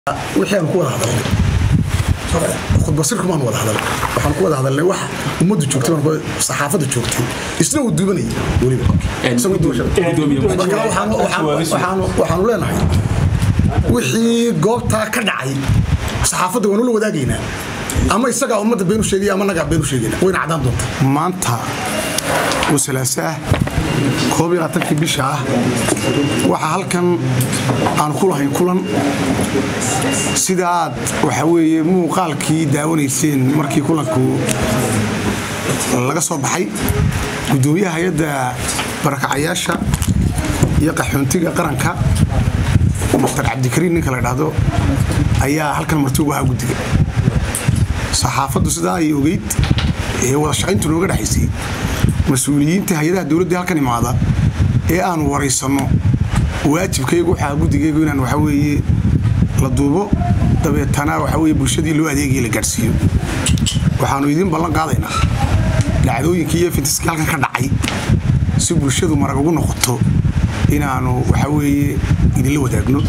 وحين كون هذا خد بصيركم ما نوضح هذا وحن كون هذا اللي واحد ومد جوكتي صحافة جوكتي يسنو الدوبني ولي بقى سوي دوشة وحن لنا وحي قوبتها كدعي صحافة ونقول وداقينا أما يسقى أمد بينو شيء أما نقع بينو شيء وين عدم دونت ما أنت وسلاسة كوبي عطاك بيشة وحال كان عن كلها كلن سيدات وحوي مو قال كي داوني سين مركي كلنكو لقى صوب حي قدوية هيدا بركة عياشة يقع حنتيجة قرنكا مختار عبد الكريم نكلا هذا أيها هل كان مرتوبها قدية صحافة سيدا يوجد هو شعين تنوجد حسي مسؤولين تهيدا الدولة دي هل كان معاذا إيه أنا ورئيسنا واجب كي يقول حاجة قدية يقول أنا وحوي للضوء طبيعة تنا وحوي برشدي اللي أديجي لجرسيو وحنو يدين بلان قاضينا لعدوين كي في تسكال كان كدعي سو برشدو مرقون نقطه إن أنا وحوي يدين اللي وداقنو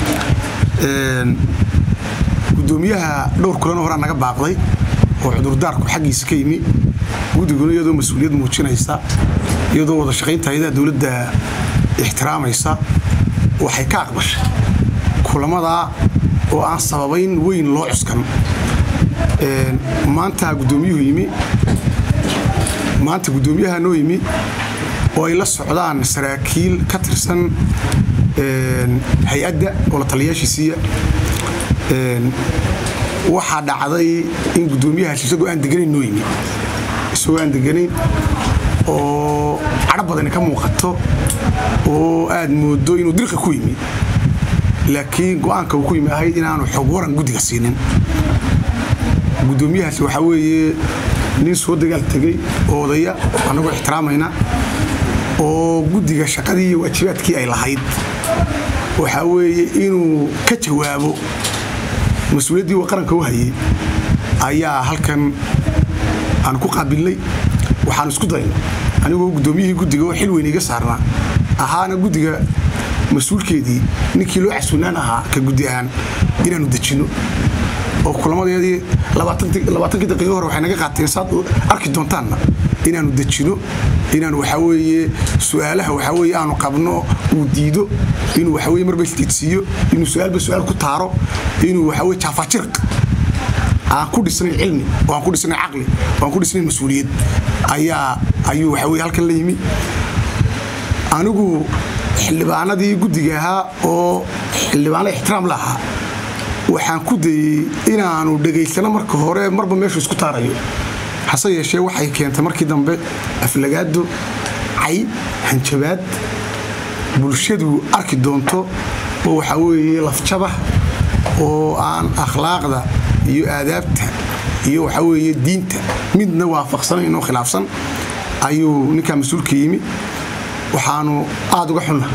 قدوميها دور كلنا ورانا قباقضي وعذر دارك حقي سكيمي ودقولوا يدو مسؤولية موجودة يسا يدو وضع شقين تهيدا دولة احترام يسا وحيكاق باش كل ماذا وعن سببين وين لو عسكن ما أنت قدوميه يمي ما أنت قدوميها نو يمي وإلى السعودان سراكيل كترسن هيئة ولا طلياشي سيا waxaa dhacday in gudoomiyaha isagoo aan deganin noo yimi isagoo aan deganin oo carab badan ka muuqato oo aad moodo inuu dirqa ku yimi laakiin go'aanka uu ku yimi ahayd in aanu xog waran gudiga siinin gudoomiyahaasi waxa weeye nin soo dagaal tagay oo odaya anagu ixtiraamayna oo gudiga shaqadii iyo waajibaadkii ay lahayd waxa weeye inuu ka jawaabo مسؤوليتي وقرن كوهي أيها هالكن أنا كقابلني وحنسكت ضينا أنا قدوميه قد جو حلوين يجسرنا أنا قد جو مسؤول كذي نكيلو عسونانها كجديان إلى ندشينه وكل ما دي لبعتن كده قيور وحنا قاعدين صاد أركض دونتنا إلى ندشينه إلى نحوي سؤاله وحوي أنا قبلنا وديدو إنه وحوي مربي تتسيو إنه سؤال بسؤال كتاره إنه وحوي تفاجرك كل سنة علمي وكل سنة عقلي وكل سنة مسؤولية أيوه وحوي هالكلام يمي أنا جو اللي بعنا دي جد جاها أو اللي بعنا احترام لها وحنكودي إن أنا دقيق سنة مركهورة مربى ماشي سكتار أيوه حصل شيء وحي كانت مركي دم أفلقاده عي هنشبات بلشدو أركي دونتو وحوي لفتشبه وعن أخلاق ذا يو آدابته يو حوي دينته من نوافق صن إنه خلاف صن أيو نكا مسؤول كيمي وحانو قادوا حنا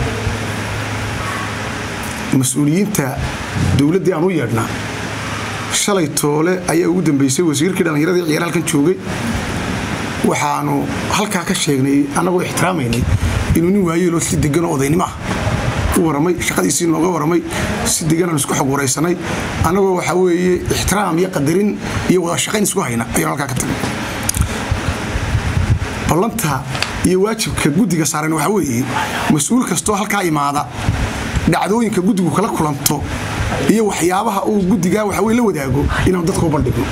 مسؤولين تا دولة دي عنو يرنا شلي طولة أي أودن بيسوي وزير كده غير ذي غير هالكن شوقي وحانو هالكا كشيغني أنا قو احتراميني إنه نوايا لو سيدقنا وضيني معه ورمي شقدي سين لوغا ورمي سيدقنا نسكو حق وريسناي أنا قو حوي احترام يقدرين يو شقين نسكو هينا أي هالكا كتب بلانتها يواجب كجودي صارن وحوي مسؤول كستو هالكا إمادة دعوين كجودي وكلا كلانتو iyo waxyaabaha uu gudiga waxa weey la wadaago inaan dadku bandhigo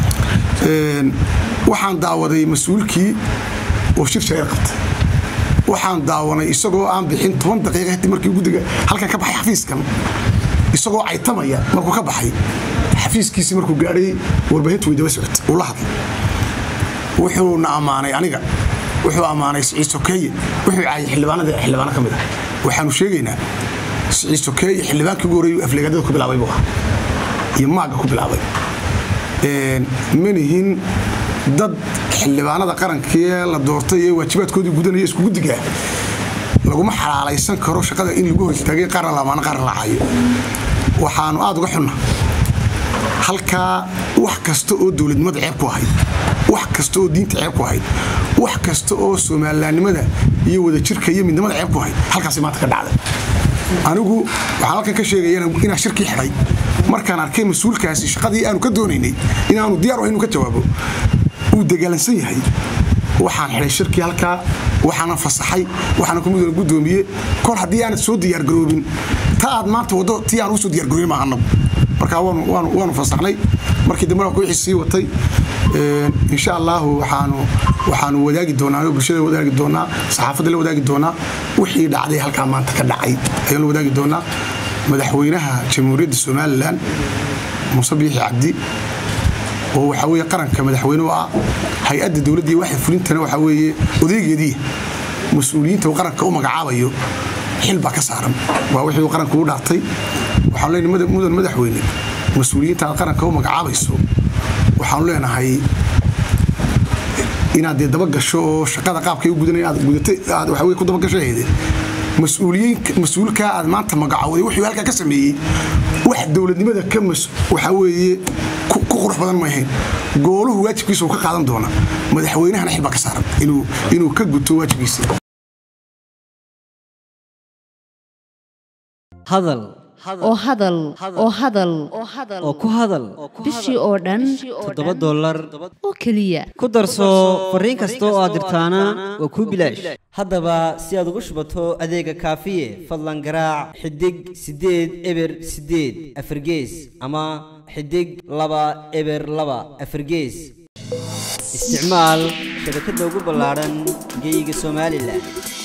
waxaan daawaday mas'uulkii oo shir shaqo qabtay waxaan daawanay isagoo aan bixin 10 daqiiqo markii gudiga halka ka baxay xafiiskan isagoo ay tamaya markuu ka baxay xafiiskiisa markuu gaaray warbaahintu way daba socotay oo la hadlay wuxuu na amaanay aniga wuxuu amaanay Ciiso Keeye wuxuu caayay xildhibaanada kamid ah waxaanu sheegaynaa Ciiso Keeye xildhibaankii ugu horeeyay aflagaadada ku bilaabay buu yimaaga ku bilaabay manihin dad xildhibaanada qaranka la doortay ee waajibaadkoodii gudanaya isku gudiga lagu ma xalaalaysan karo shaqada in lagu hortaagay qaran la caayo waxaanu aad uga xunna halka wax kasta oo dawladnimada ceeb ku ahayd wax kasta oo diinta ceeb ku ahayd wax kasta oo Soomaaliyeednimada iyo wada jirka iyo midnimada ceeb ku ahayd halkaas maanta ka dhacday anigu waxaan halkan ka sheegayaa inaan shirki xidhay markaan arkay mas'uulkaasi shaqadii aanu ka doonaynay inaanu diyaar u ahayn inuu ka jawaabo uu dagaalansan yahay waxaan xidhay shirkii halkaa waxaan fasaxay waxaan ku muddo gudoomiye kor hadii aan soo diyaar garoobin ta aad maanta wado tii aan u soo diyaar garoobin ma ahanno marka waanu fasaxnay markii dambe ku xisii watay insha Allah waxaanu wadaagi doonaa bulshada wadaagi doonaa saxaafadda la wadaagi doonaa wixii dhacday halka maanta ka dhacay ayaan wadaagi doonaa madaxweynaha jamhuuriyadda Soomaaliland Muuse Biixi Cabdi oo waxa weeye qaranka madaxweynuhu ah hay'adda dawladda waxay fulintana waxa weeye odeegeedii mas'uuliyiinta qaranka u magacaabayo xil ba ka saaran waa wixii qaranku u dhaartay waxaan leenahay madaxweyne mas'uuliyiinta qaranka u magacaabayso waxaan leenahay inaad daba gasho shaqada qaabkay u gudanayaan aad gudatay aad waxa weeye ku daba gashay mas'uulka aad maanta magacaawday wixii halka ka sameeyay wax dawladnimada ka waxa weeye ku qurux badan ma yahay gooluhu waajibkiisa ka qaadan doona madaxweynaha xil ba ka saaran inuu ka guto waajibkiisa hadal oo ku hadal bishii oo dhan $7 oo kaliya ku darso fariin kasta oo aad dirtaana waa ku bilaash haddaba si aad ugu shubato adeega kaafiye fadlan garaac xidig 8 eber 8 afargees ama xidig 2 eber 2 afargees isticmaal shabakadda ugu ballaaran geyga Soomaaliland